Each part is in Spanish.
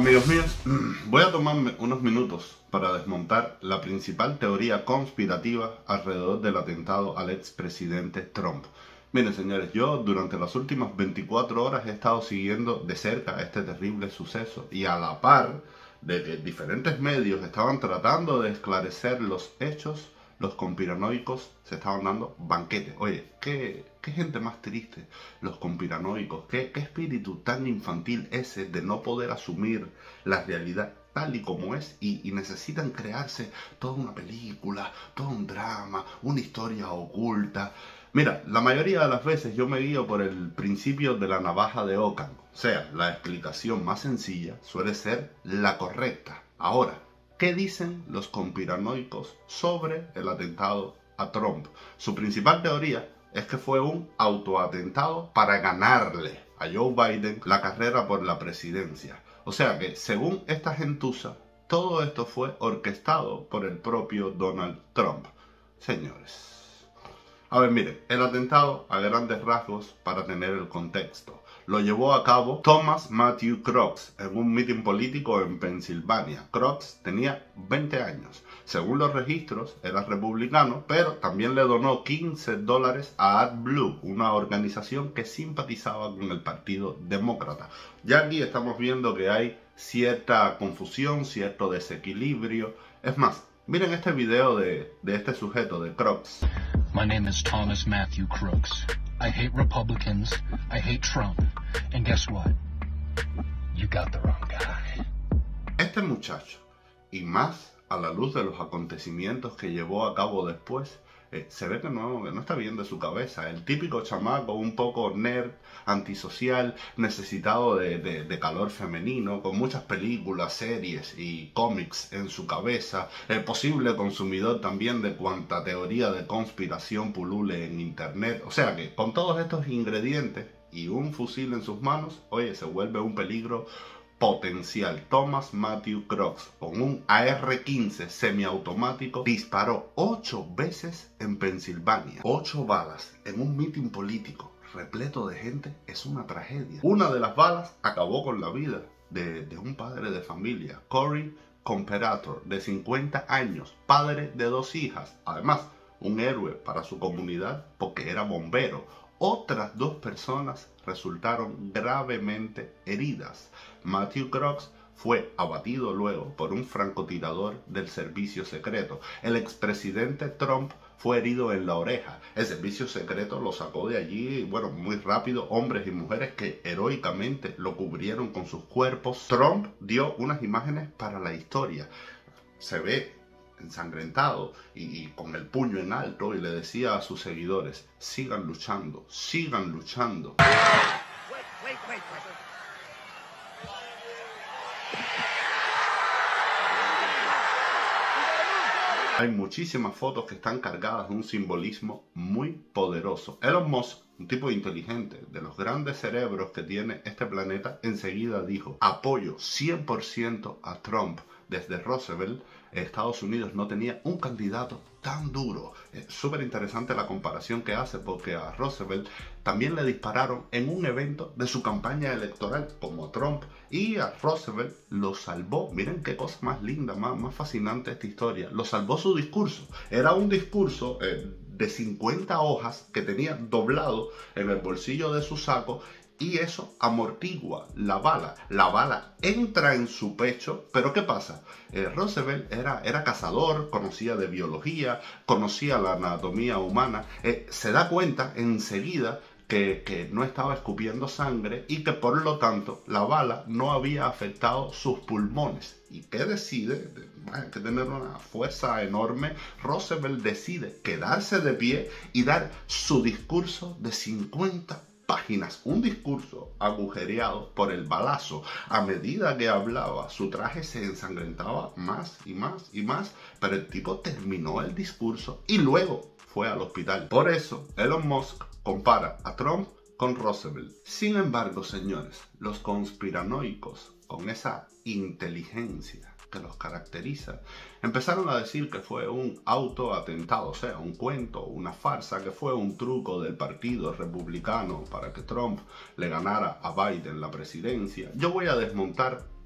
Amigos míos, voy a tomarme unos minutos para desmontar la principal teoría conspirativa alrededor del atentado al expresidente Trump. Miren, señores, yo durante las últimas 24 horas he estado siguiendo de cerca este terrible suceso y a la par de que diferentes medios estaban tratando de esclarecer los hechos, los conspiranoicos se estaban dando banquetes. Oye, qué gente más triste, los conspiranoicos, qué espíritu tan infantil ese de no poder asumir la realidad tal y como es y necesitan crearse toda una película, todo un drama, una historia oculta. Mira, la mayoría de las veces yo me guío por el principio de la navaja de Ockham. O sea, la explicación más sencilla suele ser la correcta. Ahora, ¿qué dicen los conspiranoicos sobre el atentado a Trump? Su principal teoría es que fue un autoatentado para ganarle a Joe Biden la carrera por la presidencia. O sea que, según esta gentuza, todo esto fue orquestado por el propio Donald Trump. Señores, a ver, miren, el atentado a grandes rasgos, para tener el contexto, lo llevó a cabo Thomas Matthew Crooks en un mitin político en Pensilvania. Crooks tenía 20 años. Según los registros, era republicano, pero también le donó $15 a AdBlue, una organización que simpatizaba con el Partido Demócrata. Ya aquí estamos viendo que hay cierta confusión, cierto desequilibrio. Es más, miren este video de este sujeto, de Crooks. My name is Thomas Matthew Crooks. I hate Republicans, I hate Trump, and guess what? You got the wrong guy. Este muchacho, y más a la luz de los acontecimientos que llevó a cabo después, se ve que no está bien de su cabeza. El típico chamaco, un poco nerd, antisocial, necesitado de calor femenino, con muchas películas, series y cómics en su cabeza, el posible consumidor también de cuanta teoría de conspiración pulule en internet. O sea que con todos estos ingredientes y un fusil en sus manos, oye, se vuelve un peligro potencial. Thomas Matthew Crooks, con un AR-15 semiautomático, disparó 8 veces en Pensilvania. 8 balas en un mitin político repleto de gente es una tragedia. Una de las balas acabó con la vida de un padre de familia, Corey Comperator, de 50 años, padre de 2 hijas. Además, un héroe para su comunidad porque era bombero. Otras 2 personas resultaron gravemente heridas. Matthew Crooks fue abatido luego por un francotirador del servicio secreto. El expresidente Trump fue herido en la oreja. El servicio secreto lo sacó de allí, bueno, muy rápido, hombres y mujeres que heroicamente lo cubrieron con sus cuerpos. Trump dio unas imágenes para la historia. Se ve ensangrentado y con el puño en alto, y le decía a sus seguidores: sigan luchando, sigan luchando. Wait. Hay muchísimas fotos que están cargadas de un simbolismo muy poderoso. Elon Musk, un tipo inteligente, de los grandes cerebros que tiene este planeta, enseguida dijo: apoyo 100% a Trump. Desde Roosevelt, Estados Unidos no tenía un candidato tan duro. Es súper interesante la comparación que hace, porque a Roosevelt también le dispararon en un evento de su campaña electoral, como a Trump, y a Roosevelt lo salvó. Miren qué cosa más linda, más fascinante esta historia. Lo salvó su discurso. Era un discurso de 50 hojas que tenía doblado en el bolsillo de su saco, y eso amortigua la bala. La bala entra en su pecho, pero ¿qué pasa? Roosevelt era cazador, conocía de biología, conocía la anatomía humana, se da cuenta enseguida que no estaba escupiendo sangre y que por lo tanto la bala no había afectado sus pulmones. ¿Y qué decide? Hay que tener una fuerza enorme. Roosevelt decide quedarse de pie y dar su discurso de 50 páginas, un discurso agujereado por el balazo. A medida que hablaba, su traje se ensangrentaba más y más y más, pero el tipo terminó el discurso y luego fue al hospital. Por eso, Elon Musk compara a Trump con Roosevelt. Sin embargo, señores, los conspiranoicos, con esa inteligencia que los caracteriza, empezaron a decir que fue un autoatentado, o sea, un cuento, una farsa, que fue un truco del Partido Republicano para que Trump le ganara a Biden la presidencia. Yo voy a desmontar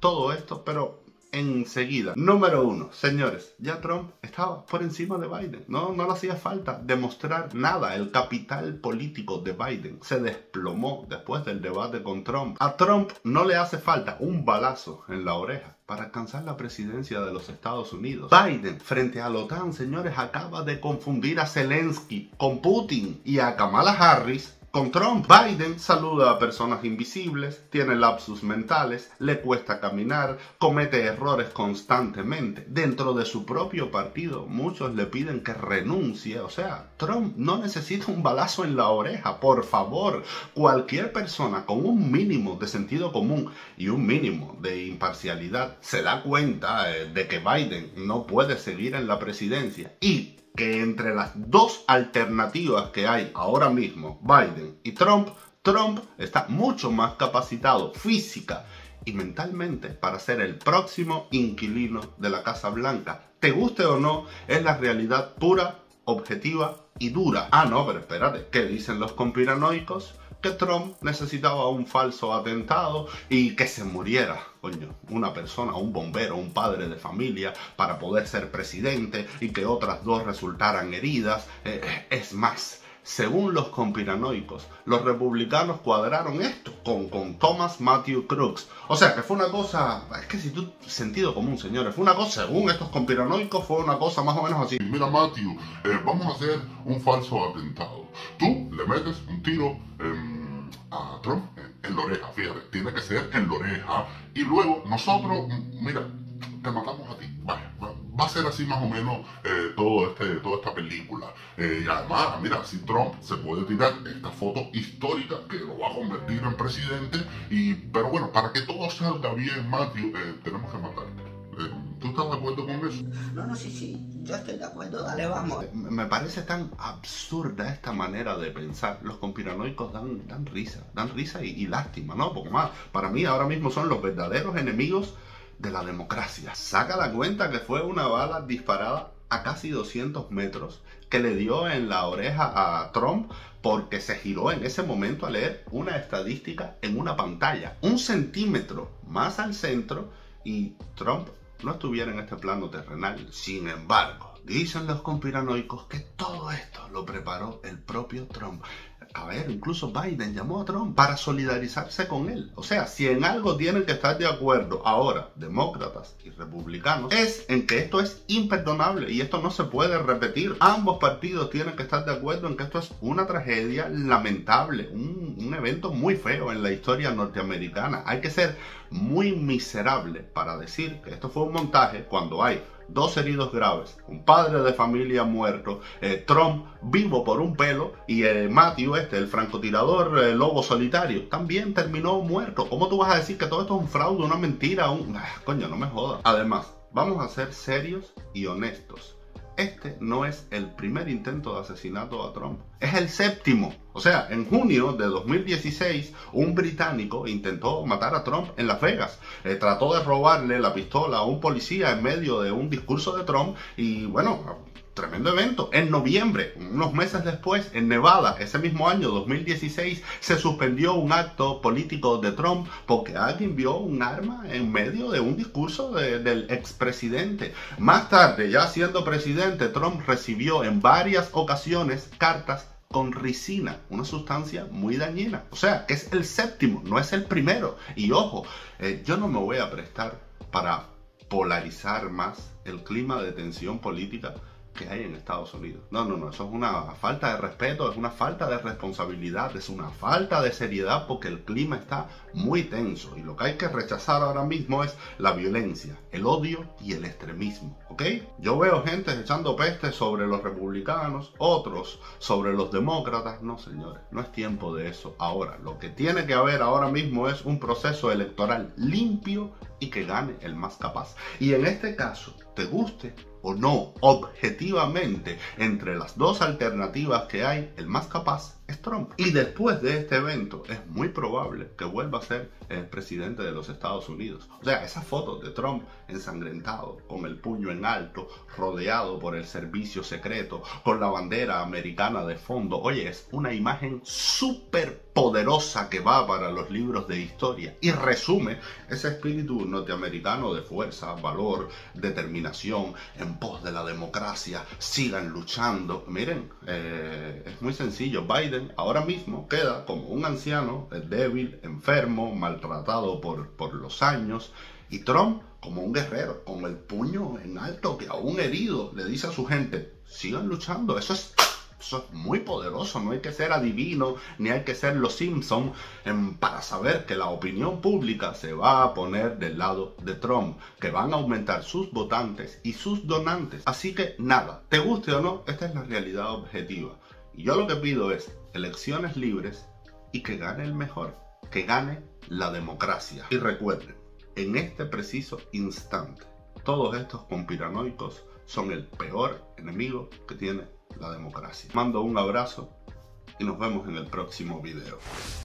todo esto, pero enseguida. Número 1, señores, ya Trump estaba por encima de Biden. No le hacía falta demostrar nada. El capital político de Biden se desplomó después del debate con Trump. A Trump no le hace falta un balazo en la oreja para alcanzar la presidencia de los Estados Unidos. Biden, frente a la OTAN, señores, acaba de confundir a Zelensky con Putin y a Kamala Harris con Trump. Biden saluda a personas invisibles, tiene lapsus mentales, le cuesta caminar, comete errores constantemente. Dentro de su propio partido, muchos le piden que renuncie. O sea, Trump no necesita un balazo en la oreja, por favor. Cualquier persona con un mínimo de sentido común y un mínimo de imparcialidad se da cuenta de que Biden no puede seguir en la presidencia y que entre las dos alternativas que hay ahora mismo, Biden y Trump está mucho más capacitado física y mentalmente para ser el próximo inquilino de la Casa Blanca. Te guste o no, es la realidad pura, objetiva y dura. Ah, no, pero espérate, ¿qué dicen los conspiranoicos? Que Trump necesitaba un falso atentado y que se muriera, coño, una persona, un bombero, un padre de familia para poder ser presidente y que otras dos resultaran heridas. Es más, según los conspiranoicos, los republicanos cuadraron esto con Thomas Matthew Crooks. O sea, que fue una cosa, es que si tú, sentido común, señores, fue una cosa, según estos conspiranoicos, fue una cosa más o menos así. Mira, Matthew, vamos a hacer un falso atentado. Tú le metes un tiro a Trump en la oreja, fíjate, tiene que ser en la oreja. Y luego nosotros, mira, te matamos a ti. Vaya, va a ser así más o menos toda esta película. Y además, mira, si Trump se puede tirar esta foto histórica que lo va a convertir en presidente. Pero bueno, para que todo salga bien, Matthew, tenemos que matarte. ¿Tú estás de acuerdo con eso? No, sí, yo estoy de acuerdo, dale, vamos. Me parece tan absurda esta manera de pensar. Los conspiranoicos dan risa y lástima, ¿no? Porque más, para mí ahora mismo son los verdaderos enemigos de la democracia. Saca la cuenta que fue una bala disparada a casi 200 metros que le dio en la oreja a Trump porque se giró en ese momento a leer una estadística en una pantalla. 1 centímetro más al centro y Trump no estuviera en este plano terrenal. Sin embargo, dicen los conspiranoicos que todo esto lo preparó el propio Trump. A ver, incluso Biden llamó a Trump para solidarizarse con él. O sea, si en algo tienen que estar de acuerdo ahora, demócratas y republicanos, es en que esto es imperdonable y esto no se puede repetir. Ambos partidos tienen que estar de acuerdo en que esto es una tragedia lamentable, un evento muy feo en la historia norteamericana. Hay que ser muy miserable para decir que esto fue un montaje cuando hay 2 heridos graves, un padre de familia muerto, Trump vivo por un pelo y Matthew, el francotirador lobo solitario, también terminó muerto. ¿Cómo tú vas a decir que todo esto es un fraude, una mentira? Coño, no me jodas. Además, vamos a ser serios y honestos. Este no es el primer intento de asesinato a Trump, es el 7º. O sea, en junio de 2016, un británico intentó matar a Trump en Las Vegas. Trató de robarle la pistola a un policía en medio de un discurso de Trump y bueno, tremendo evento. En noviembre, unos meses después, en Nevada, ese mismo año, 2016, se suspendió un acto político de Trump porque alguien vio un arma en medio de un discurso del expresidente. Más tarde, ya siendo presidente, Trump recibió en varias ocasiones cartas con ricina, una sustancia muy dañina. O sea, que es el 7º, no es el primero. Y ojo, yo no me voy a prestar para polarizar más el clima de tensión política que hay en Estados Unidos. No, eso es una falta de respeto, es una falta de responsabilidad, es una falta de seriedad porque el clima está muy tenso y lo que hay que rechazar ahora mismo es la violencia, el odio y el extremismo, ¿ok? Yo veo gente echando peste sobre los republicanos, otros sobre los demócratas. No, señores, no es tiempo de eso ahora. Lo que tiene que haber ahora mismo es un proceso electoral limpio y que gane el más capaz. Y en este caso, te guste o no, objetivamente, entre las dos alternativas que hay, el más capaz es es Trump. Y después de este evento es muy probable que vuelva a ser el presidente de los Estados Unidos. O sea, esas fotos de Trump ensangrentado, con el puño en alto, rodeado por el servicio secreto, con la bandera americana de fondo. Oye, es una imagen súper poderosa que va para los libros de historia y resume ese espíritu norteamericano de fuerza, valor, determinación, en pos de la democracia, sigan luchando. Miren, es muy sencillo. Biden ahora mismo queda como un anciano débil, enfermo, maltratado por los años, y Trump como un guerrero, con el puño en alto, que aún herido le dice a su gente, sigan luchando. Eso es muy poderoso. No hay que ser adivino, ni hay que ser los Simpson para saber que la opinión pública se va a poner del lado de Trump, que van a aumentar sus votantes y sus donantes. Así que nada, te guste o no, esta es la realidad objetiva. Y yo lo que pido es elecciones libres y que gane el mejor, que gane la democracia. Y recuerden, en este preciso instante, todos estos conspiranoicos son el peor enemigo que tiene la democracia. Mando un abrazo y nos vemos en el próximo video.